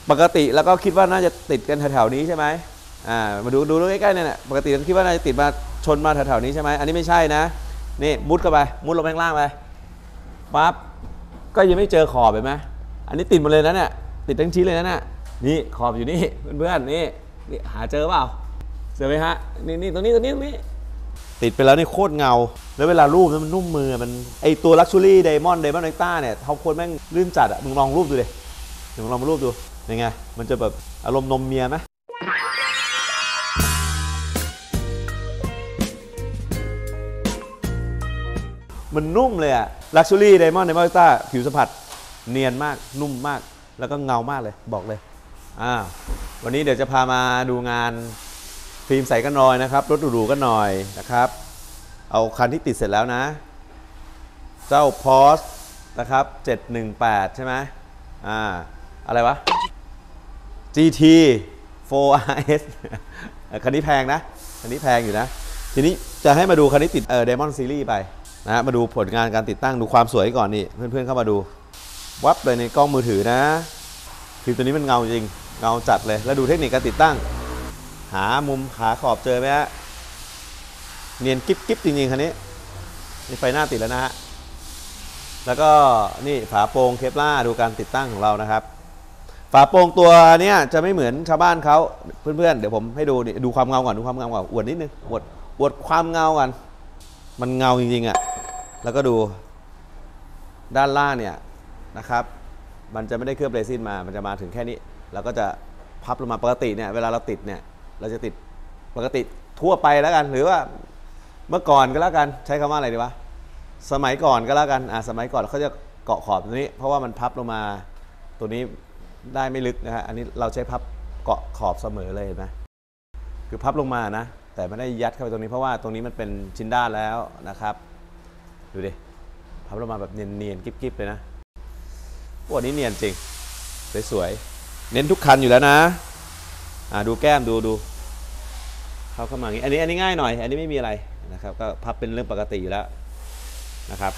ปกติแล้วก็คิดว่าน่าจะติดกันแถวๆนี้ใช่ไหมมาดูใกล้ๆเนี่ยปกติคิดว่าน่าจะติดมาชนมาแถวๆนี้ใช่ไหมอันนี้ไม่ใช่นะนี่มุดเข้าไปมุดลงข้างล่างไปปั๊บก็ยังไม่เจอขอบเห็นไหมอันนี้ติดหมดเลยนะเนี่ยติดทั้งชิ้นเลยนะเนี่ยนี่ขอบอยู่นี่เพื่อนๆนี่หาเจอเปล่าเจอไหมฮะนี่ตรงนี้ติดไปแล้วนี่โคตรเงาแล้วเวลารูปมันนุ่มมือมันไอตัวลักชัวรี่ไดมอนด์เนต้าเนี่ยท็อปโค้ดแม่งลื่นจัดอ่ะมึงลองรูปดูดิมึงลองมารูปดูยังไงมันจะแบบอารมณ์นมเมียไหมมันนุ่มเลยอะลักชัวรี่ไดมอนด์เนต้าผิวสัมผัสเนียนมากนุ่มมากแล้วก็เงามากเลยบอกเลยวันนี้เดี๋ยวจะพามาดูงานฟิล์มใสกันหน่อยนะครับรถหรูๆกันหน่อยนะครับเอาคันที่ติดเสร็จแล้วนะเจ้า Porsche นะครับ718ใช่ไหมอะไรวะ GT 4RS คันนี้แพงนะคันนี้แพงอยู่นะทีนี้จะให้มาดูคันนี้ติดDiamond Series ไปนะมาดูผลงานการติดตั้งดูความสวยก่อนนี่เพื่อนๆเข้ามาดูวับเลยในกล้องมือถือนะฟิล์มตัวนี้มันเงาจริงเงาจัดเลยแล้วดูเทคนิคการติดตั้งหามุมขาขอบเจอไหมฮะเนียนกิ๊บจริงๆคันนี้นี่ไฟหน้าติดแล้วนะฮะแล้วก็นี่ฝาโปร่งเคปล่าดูการติดตั้งของเรานะครับฝาโปร่งตัวเนี้ยจะไม่เหมือนชาวบ้านเขาเพื่อนๆเดี๋ยวผมให้ดูนี่ดูความเงาก่อนดูความเงาก่อนอวดนิดนึงอวดความเงากันมันเงาจริงๆอ่ะแล้วก็ดูด้านล่างเนี่ยนะครับมันจะไม่ได้เคลือบเรซินมามันจะมาถึงแค่นี้แล้วก็จะพับลงมาปกติเนี่ยเวลาเราติดเนี่ยเราจะติดปกติทั่วไปแล้วกันหรือว่าเมื่อก่อนก็แล้วกันใช้คำว่าอะไรดีวะสมัยก่อนก็แล้วกันสมัยก่อนเขาจะเกาะขอบตรงนี้เพราะว่ามันพับลงมาตัวนี้ได้ไม่ลึกนะฮะอันนี้เราใช้พับเกาะขอบเสมอเลยเห็นไหมคือพับลงมานะแต่ไม่ได้ยัดเข้าไปตรงนี้เพราะว่าตรงนี้มันเป็นชิ้นด้านแล้วนะครับดูดิพับลงมาแบบเนียนๆกิ๊บๆเลยนะวันนี้เนียนจริงสวยๆเน้นทุกคันอยู่แล้วนะดูแก้มดูเข้ามาอย่างนี้อันนี้ง่ายหน่อยอันนี้ไม่มีอะไรนะครับก็พับเป็นเรื่องปกติอยู่แล้วนะครับ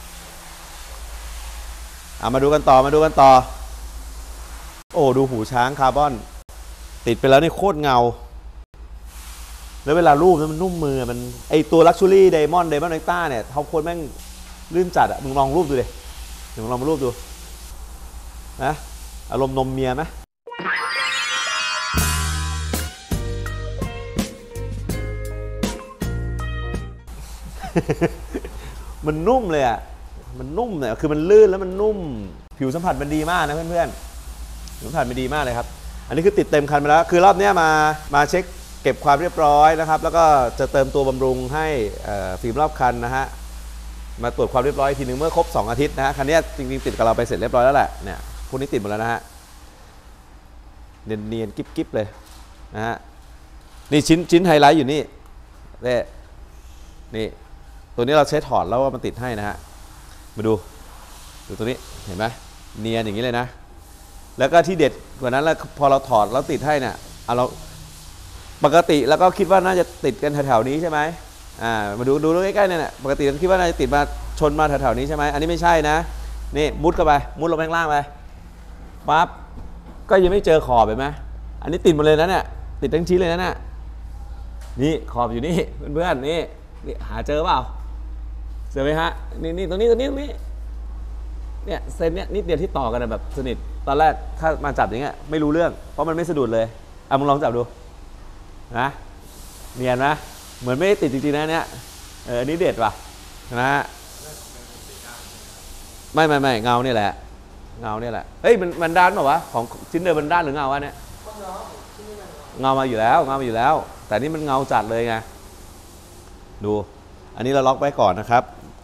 มาดูกันต่อโอ้ดูหูช้างคาร์บอนติดไปแล้วนี่โคตรเงาแล้วเวลารูปมันนุ่มมือมันไอตัวลักชัวรี่ไดมอนด์เนต้าเนี่ยท็อปโค้ดแม่งลื่นจัดอ่ะมึงลองรูปดูดิมึงลองมารูปดูนะอารมณ์นมเมียไหมมันนุ่มเลยอ่ะมันนุ่มเนี่ยคือมันลื่นแล้วมันนุ่มผิวสัมผัสมันดีมากนะเพื่อนๆผิวสัมผัสมันดีมากเลยครับอันนี้คือติดเต็มคันไปแล้วคือรอบนี้มาเช็คเก็บความเรียบร้อยนะครับแล้วก็จะเติมตัวบำรุงให้ฟิล์มรอบคันนะฮะมาตรวจความเรียบร้อยทีนึงเมื่อครบ2 อาทิตย์นะฮะคันนี้จริงๆติดกับเราไปเสร็จเรียบร้อยแล้วแหละเนี่ยพวกนี้ติดหมดแล้วนะฮะเนียนกิ๊บเลยนะฮะนี่ชิ้นไฮไลท์อยู่นี่นี่ตัวนี้เราใช้ถอดแล้วว่ามันติดให้นะฮะมาดูตัวนี้เห็นไหมเนียนอย่างนี้เลยนะแล้วก็ที่เด็ดกว่านั้นแล้วพอเราถอดแล้วติดให้เนี่ยเราปกติแล้วก็คิดว่าน่าจะติดกันแถวๆนี้ใช่ไหมมาดูใกล้ๆเนี่ยปกติคิดว่าน่าจะติดมาชนมาแถวๆนี้ใช่ไหมอันนี้ไม่ใช่นะนี่มุดเข้าไปมุดลงข้างล่างไปปั๊บก็ยังไม่เจอขอบเห็นไหมอันนี้ติดหมดเลยนะเนี่ยติดทั้งชิ้นเลยนะเนี่ยนี่ขอบอยู่นี่เพื่อนๆนี่หาเจอเปล่าเจอไหมฮะนี่ตรงนี้เนี่ยเซนเนี่ยนิดเดียวที่ต่อกันแบบสนิทตอนแรกถ้ามาจับอย่างเงี้ยไม่รู้เรื่องเพราะมันไม่สะดุดเลยมึงลองจับดูนะเนียนนะเหมือนไม่ได้ติดจริงๆนะเนี่ยอันนี้เด็ดว่ะนะไม่เงาเนี่ยแหละเฮ้ยมันด้านเปล่าวะของชิ้นเดิมมันด้านหรือเงาวะเนี่ยเงามาอยู่แล้วแต่นี่มันเงาจัดเลยไงดูอันนี้เราล็อกไว้ก่อนนะครับ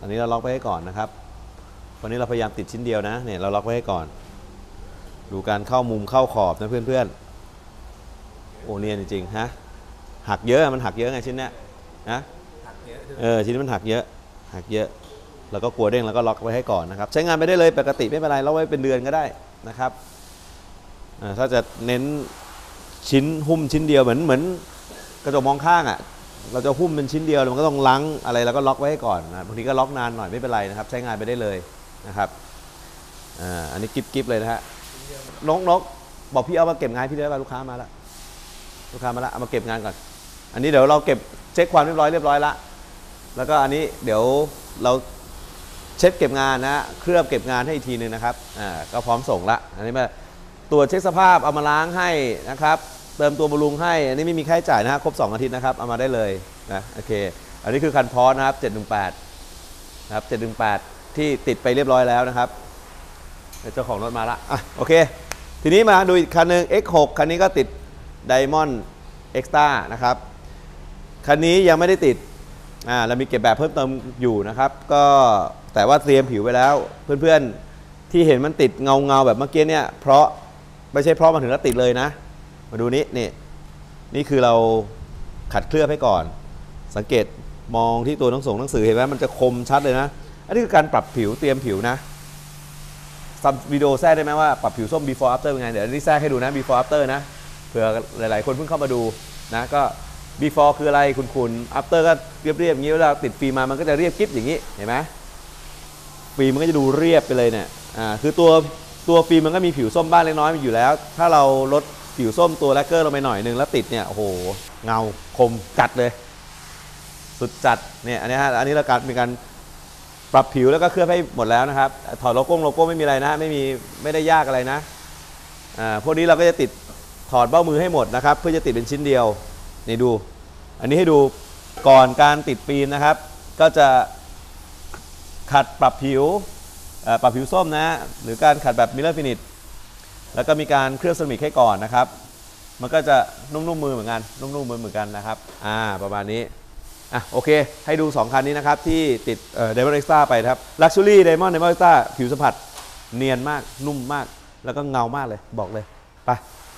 วันนี้เราพยายามติดชิ้นเดียวนะเนี่ยเราล็อกไว้ให้ก่อนดูการเข้ามุมเข้าขอบนะเพื่อนๆโอ้เนี่ยจริงๆฮะหักเยอะมันหักเยอะไงชิ้นเนี้ยนะชิ้นนี้มันหักเยอะแล้วก็กลัวเด้งแล้วก็ล็อกไว้ให้ก่อนนะครับใช้งานไปได้เลยปกติไม่เป็นไรล็อกไว้เป็นเดือนก็ได้นะครับถ้าจะเน้นหุ้มชิ้นเดียวเหมือนกระจกมองข้างอ่ะเราจะหุ้มเป็นชิ้นเดียวมันก็ต้องล้างอะไรแล้วก็ล็อกไว้ให้ก่อนนะบางทีก็ล็อกนานหน่อยไม่เป็นไรนะครับใช้งานไปได้เลยนะครับอันนี้กิ๊บเลยนะฮะนกบอกพี่เอามาเก็บงานพี่ได้ป่ะลูกค้ามาแล้วเอามาเก็บงานก่อนอันนี้เดี๋ยวเราเก็บเช็คความเรียบร้อยละแล้วก็อันนี้เดี๋ยวเราเช็คเก็บงานนะเคลือบเก็บงานให้อีกทีนึงนะครับก็พร้อมส่งละอันนี้มาตรวจเช็คสภาพเอามาล้างให้นะครับเติมตัวบำรุงให้อันนี้ไม่มีค่าใช้จ่ายนะครบ2 อาทิตย์นะครับเอามาได้เลยนะโอเคอันนี้คือคันพอสนะครับ718นะครับ718ที่ติดไปเรียบร้อยแล้วนะครับเจ้าของรถมาละโอเคทีนี้มาดูอีกคันหนึ่ง X6 คันนี้ก็ติด Diamond Extra นะครับคันนี้ยังไม่ได้ติดเรามีเก็บแบบเพิ่มเติมอยู่นะครับก็แต่ว่าเตรียมผิวไว้แล้วเพื่อนๆที่เห็นมันติดเงาแบบเมื่อกี้เนี่ยเพราะไม่ใช่เพราะมันถึงแล้วติดเลยนะมาดูนี่คือเราขัดเคลือบให้ก่อนสังเกตมองที่ตัวหนังสือเห็นไหมมันจะคมชัดเลยนะอันนี้คือการปรับผิวเตรียมผิวนะทำวิดีโอแทรกได้ไหมว่าปรับผิวส้ม before after เป็นไงเดี๋ยวนี้แทรกให้ดูนะ before after นะเผื่อหลายๆคนเพิ่งเข้ามาดูนะก็ before คืออะไรคุณ after ก็เรียบอย่างนี้เวลาติดฟิล์มมามันก็จะเรียบกิ๊บอย่างนี้เห็นไหมฟิล์มมันก็จะดูเรียบไปเลยเนี่ยคือตัวฟิล์มมันก็มีผิวส้มบ้างเล็กน้อยอยู่แล้วถ้าเราลดผิวส้มตัวแลกเกอร์ลงไปหน่อยนึงแล้วติดเนี่ยโอ้โหเงาคมจัดเลยสุดจัดเนี่ยอันนี้เรามีการปรับผิวแล้วก็เคลือบให้หมดแล้วนะครับถอดโลโก้ไม่มีอะไรนะไม่ได้ยากอะไรนะพวกนี้เราก็จะติดถอดเบ้ามือให้หมดนะครับเพื่อจะติดเป็นชิ้นเดียวนี่ดูอันนี้ให้ดูก่อนการติดฟิล์มนะครับก็จะขัดปรับผิวส้มนะหรือการขัดแบบมิลเลอร์ฟินิชแล้วก็มีการเคลือบเซรามิกให้ก่อนนะครับมันก็จะนุ่มมือเหมือนกันนะครับประมาณนี้โอเคให้ดู2คันนี้นะครับที่ติดDiamond Extra ไปครับ Luxury Diamond Extra ผิวสัมผัสเนียนมากนุ่มมากแล้วก็เงามากเลยบอกเลยไป